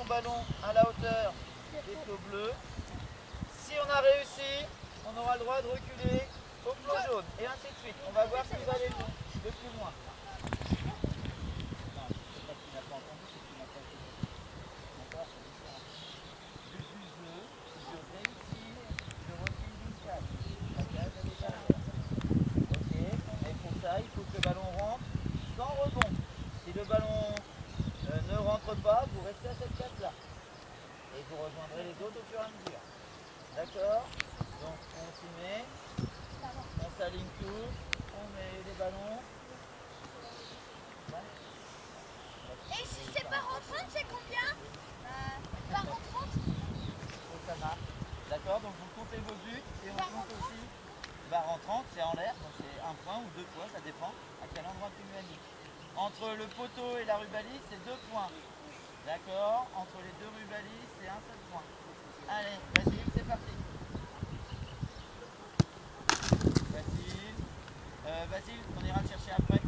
ballon à la hauteur des flots bleus. Si on a réussi, on aura le droit de reculer au flot jaune et ainsi de suite. On va voir qui va aller le plus loin. Non, c'est pas qu'il n'a pas entendu, c'est qu'il n'a pas été. D'accord, c'est différent. Le plus bleu, si je réussis, je recule d'une case. La case, elle est derrière. Ok, mais pour ça, il faut que le ballon rentre sans rebond. Si le ballon ne rentre pas, vous restez à cette case-là. Et vous rejoindrez les autres au fur et à mesure. D'accord? Donc on s'y met, on s'aligne tous, on met les ballons. Ouais. Et si c'est par rentrante, c'est combien? Par rentrante? Donc ça marche. D'accord? Donc vous comptez vos buts et on compte aussi. Barre rentrante, c'est en l'air, donc c'est un point ou deux points, ça dépend à quel endroit tu lui as mis. Entre le poteau et la rubalise, c'est 2 points. D'accord? Entre les deux rubalises, c'est un seul point. Allez, Basile, c'est parti. Basile, on ira le chercher après.